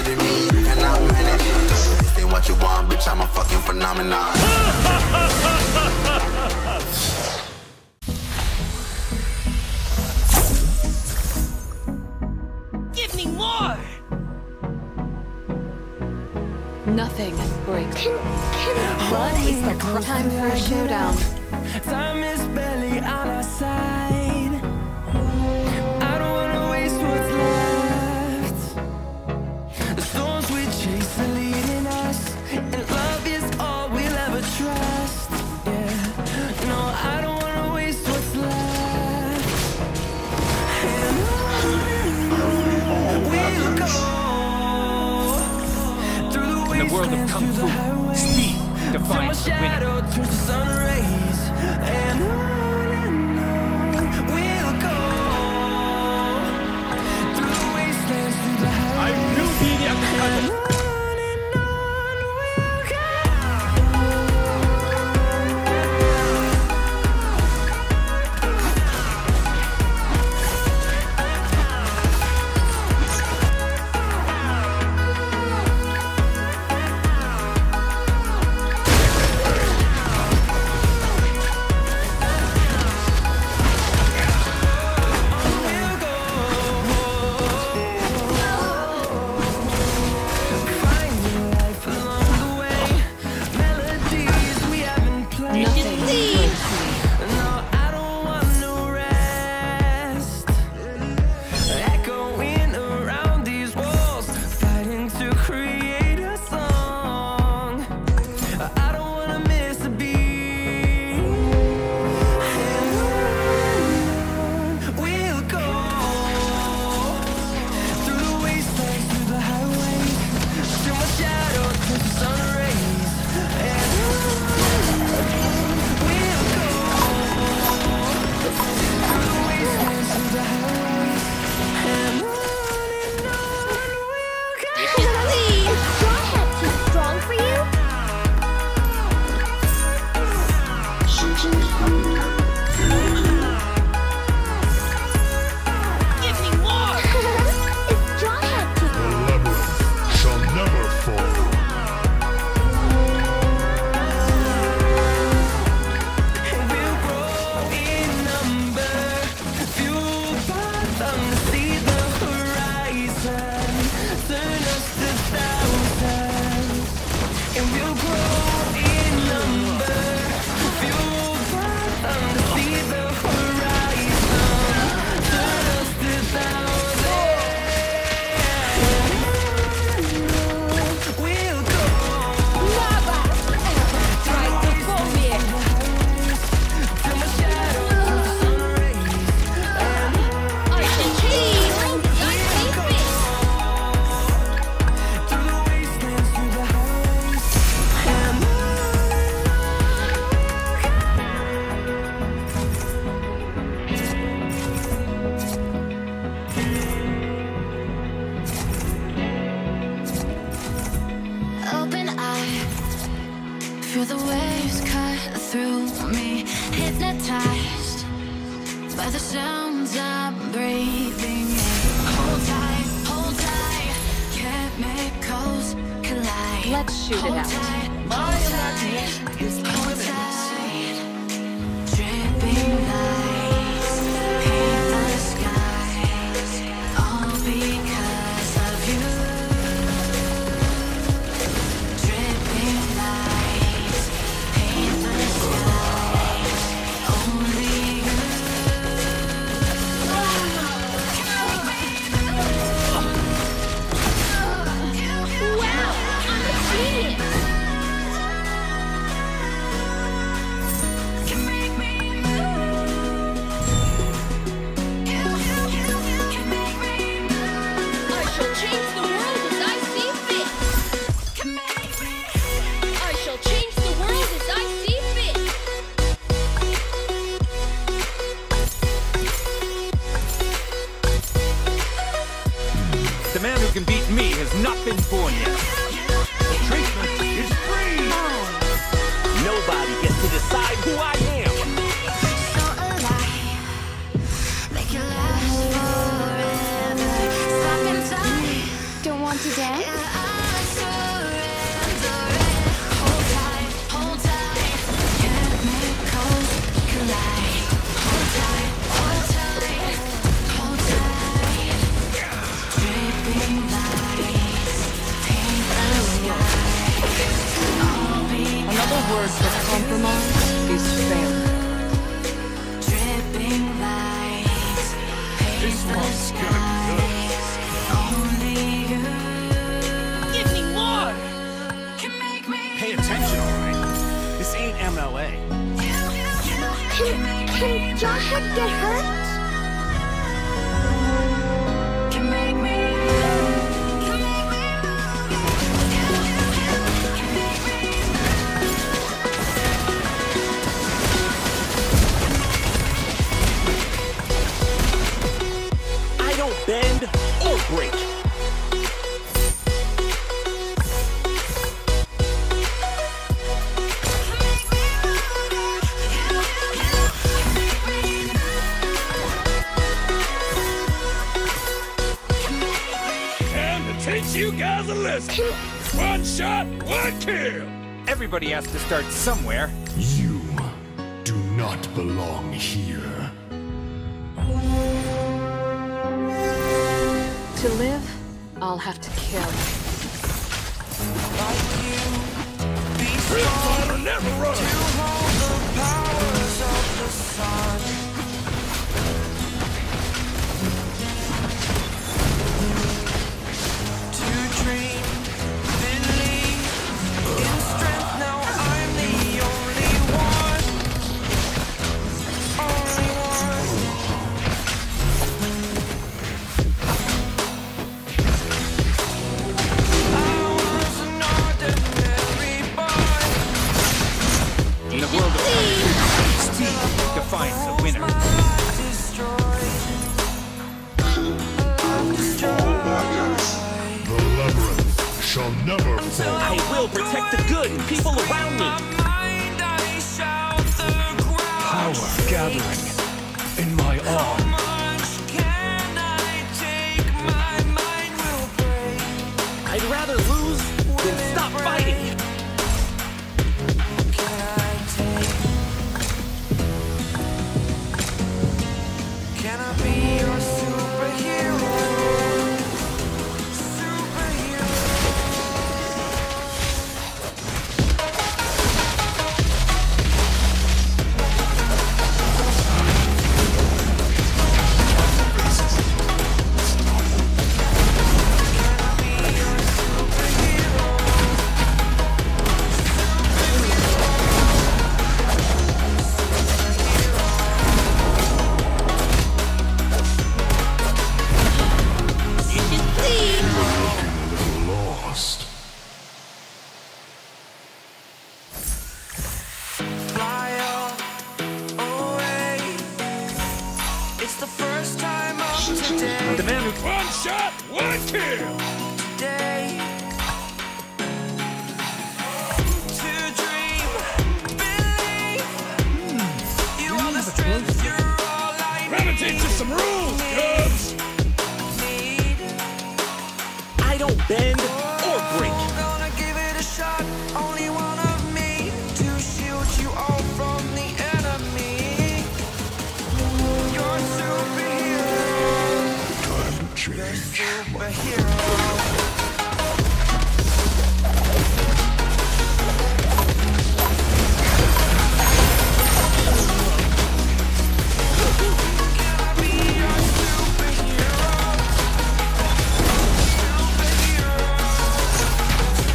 than me, you cannot manage it. This ain't what you want, bitch, I'm a fucking phenomenon. Give me more! Nothing breaks. What is the time for a showdown? Time is barely on our side. I don't wanna waste what's left. The storms we chase are leading us, and love is all we'll ever trust. Yeah, no, I don't wanna waste what's left. And on we'll go through the wastelands, the world of Kung Fu. Speed defines the shadow turns to sun rays. And on we'll go through the wastelands, through the highways. Feel the waves cut through me, hypnotized by the sounds I'm breathing in. Hold tight, chemicals collide. Let's shoot it out. My imagination is limitless. Dripping lights paint the skies, all because of you. Dripping lights paint the skies, only you. Wow, I'm a genius. The man who can beat me has not been born yet. The treatment is free! Nobody gets to decide who I am! So alive, make it last forever. Stop in time. Don't want to dance? words of compromise is failure. Dripping lights paint the skies. Only you Give me more! can make me. Pay attention, alright? This ain't MLA. Can Jawhead get hurt? Can make me. I don't bend or break. And to teach you guys a lesson. One shot, one kill. Everybody has to start somewhere. You do not belong here. To live, I'll have to kill. Real fighter never runs. Powers of the sun. To dream, believe in strength. Now I'm the only one. Only one. I was an ordinary boy. In the world of speed defines the winner. The labyrinth shall never fall. I will protect the good and people around me. Power gathering in my arm. I'd rather lose than stop fighting. Can I be your superhero? Superhero. Lost. Fly away. It's the first time of today. The man who One shot, one kill. Day. To dream, believe. You are the strength. You're all I Gonna teach you some rules, cubs. need. I don't bend or break. Gonna give it a shot. Only one of me to shield you all from the enemy. You're a superhero. Time to change. Superhero. Superhero.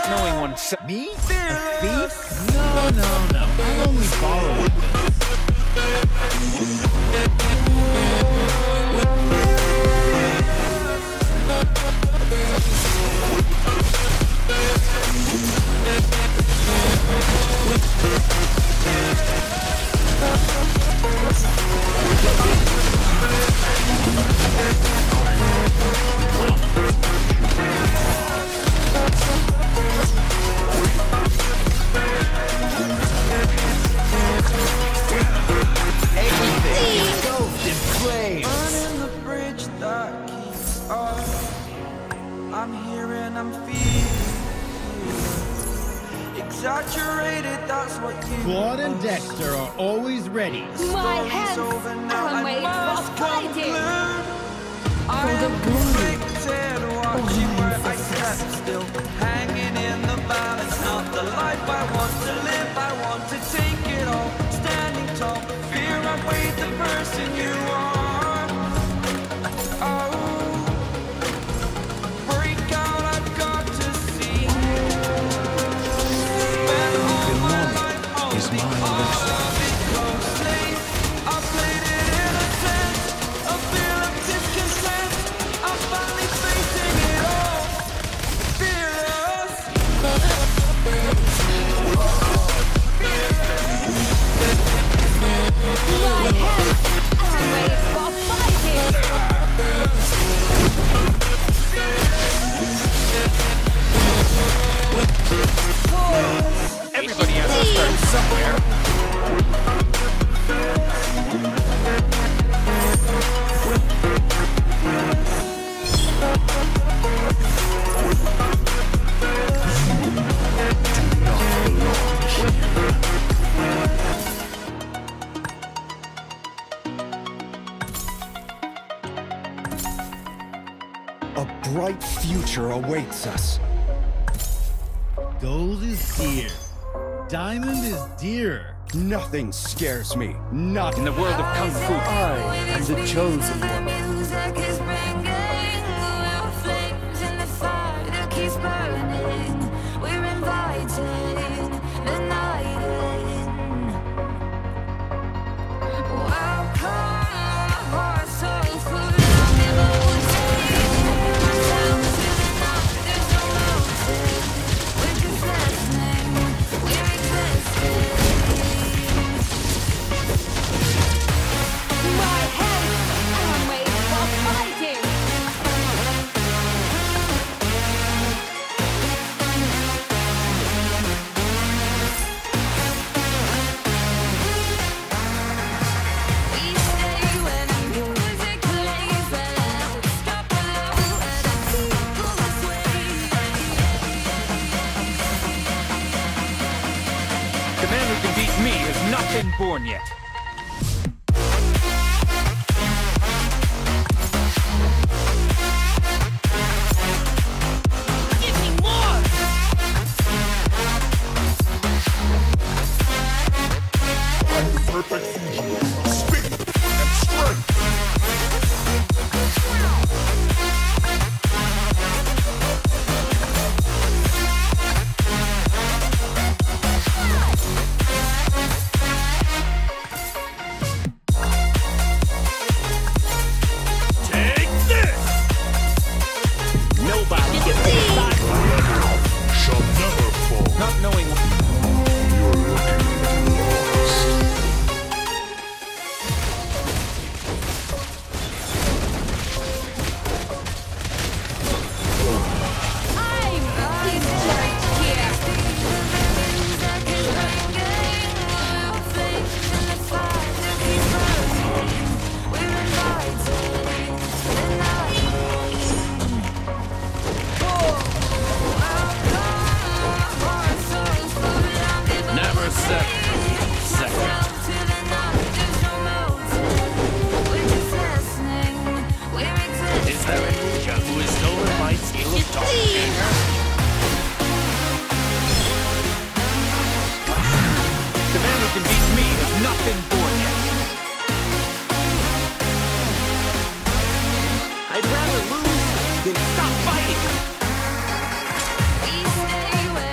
Not knowing oneself. Me? A thief? No, no, no. I'm only borrowing Claude and Dexter are always ready. My hands are made for fighting. For the glory. Watching where I stand still, hanging in the balance. Not the life I want to live. I want to take it all, standing tall. Fear I weighed the person you are. Oh, break out, I've got to see. Spend all my life holding all of it closely. I played it innocent, a feel of discontent. I'm finally facing it all. Fearless. My hands are made for fighting. Everybody has to start somewhere. A bright future awaits us. Gold is dear. Diamond is dearer. Nothing scares me. Not In the world of Kung Fu, I am the chosen one. Music is bringing little flames in the fire that keeps burning. We're inviting the night in. Welcome, my heart so full. I never would take myself to the night. There's no mountain. We're just listening. We're existing. My hands are made for fighting. We stay when the music plays. Stop alone and the people sway. the man who can beat me has not been born yet. Give me more. I'm the perfect fusion of speed and strength. Take this! Nobody gets to decide. Shall never fall. Not knowing. You're looking lost. I'm in charge here. Music is bringing little flames in the fire that keeps burning. We're inviting the night in. Welcome, my heart so full. I'm Never second. myself to the night. There's no mountain. We're just listening. We're existing. Is there a ninja who has stolen my skill of talking? The man who can beat me has not been born yet. I'd rather lose than stop fighting. We stay when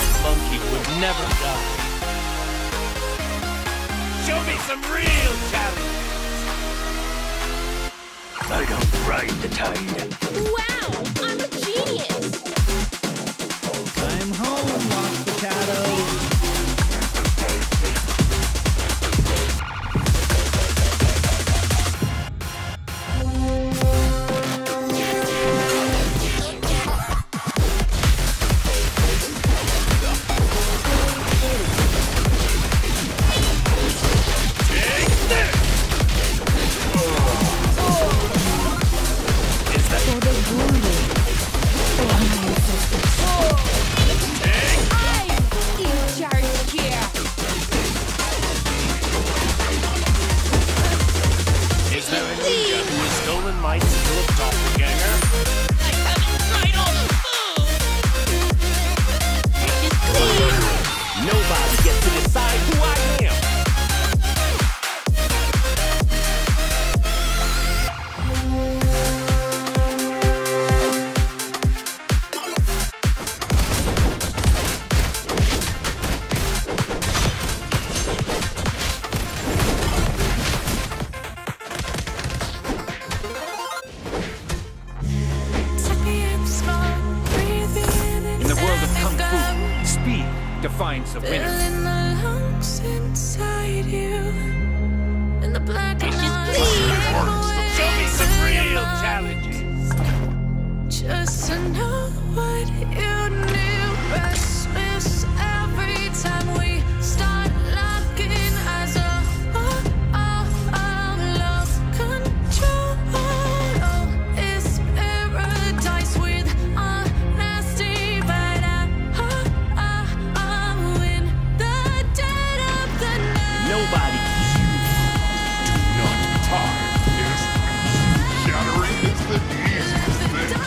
monkey would never die. Show me some real talent. I don't ride the tide. Wow, I'm a genius. I'm home, Lost Potato. Defines the winner. In the lungs inside you, in the black and white. Show me some real challenges. Just to know what you knew. Restless every time we start locking eyes. Lost control. Oh, it's paradise with honesty, but nobody. Do not talk. Shattering is the easiest thing.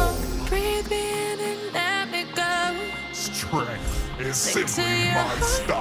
Strength is simply my style.